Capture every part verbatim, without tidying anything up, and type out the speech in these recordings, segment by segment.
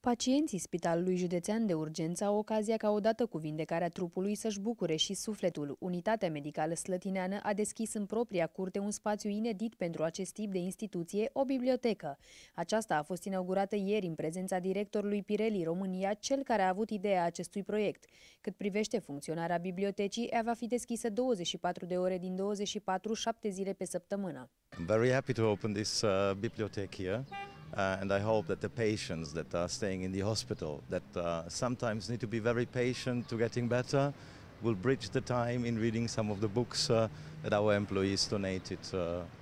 Pacienții Spitalului Județean de Urgență au ocazia ca odată cu vindecarea trupului să-și bucure și sufletul. Unitatea medicală slătineană a deschis în propria curte un spațiu inedit pentru acest tip de instituție, o bibliotecă. Aceasta a fost inaugurată ieri în prezența directorului Pirelli România, cel care a avut ideea acestui proiect. Cât privește funcționarea bibliotecii, ea va fi deschisă douăzeci și patru de ore din douăzeci și patru, șapte zile pe săptămână. I'm very happy to open this uh, bibliothèque here, uh, and I hope that the patients that are staying in the hospital, that uh, sometimes need to be very patient to getting better, will bridge the time in reading some of the books uh, that our employees donated uh,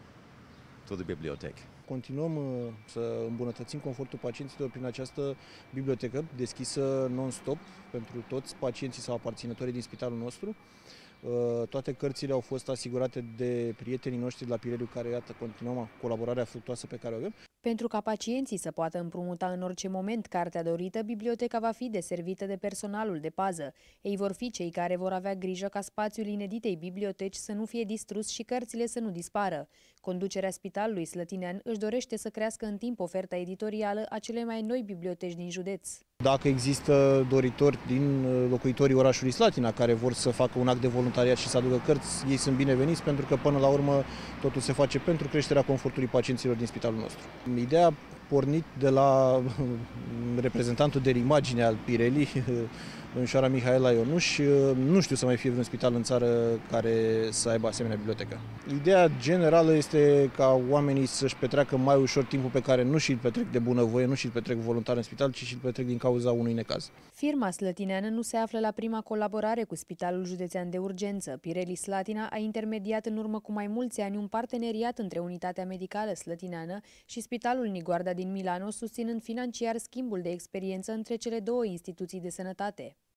to the bibliothèque. Continuăm uh, să îmbunătățim confortul pacienților prin această bibliotecă deschisă non-stop pentru toți pacienții sau aparținătorii din spitalul nostru. Uh, toate cărțile au fost asigurate de prietenii noștri de la Pirelli, care, iată, continuăm colaborarea fructuoasă pe care o avem. Pentru ca pacienții să poată împrumuta în orice moment cartea dorită, biblioteca va fi deservită de personalul de pază. Ei vor fi cei care vor avea grijă ca spațiul ineditei biblioteci să nu fie distrus și cărțile să nu dispară. Conducerea Spitalului Slătinean își dorește să crească în timp oferta editorială a cele mai noi biblioteci din județ. Dacă există doritori din locuitorii orașului Slatina care vor să facă un act de voluntariat și să aducă cărți, ei sunt bineveniți, pentru că până la urmă totul se face pentru creșterea confortului pacienților din spitalul nostru. Ideea a pornit de la reprezentantul de imagine al Pirelli, domnișoara Mihaela Ionuș. Nu știu să mai fie vreun spital în țară care să aibă asemenea bibliotecă. Ideea generală este ca oamenii să-și petreacă mai ușor timpul pe care nu și-l petrec de bunăvoie, nu și-l petrec voluntar în spital, ci și-l petrec din cauza unui necaz. Firma slătineană nu se află la prima colaborare cu Spitalul Județean de Urgență. Pirelli Slatina a intermediat în urmă cu mai mulți ani un parteneriat între Unitatea Medicală Slătineană și Spitalul Niguarda din Milano, susținând financiar schimbul de experiență între cele două instituții de sănătate.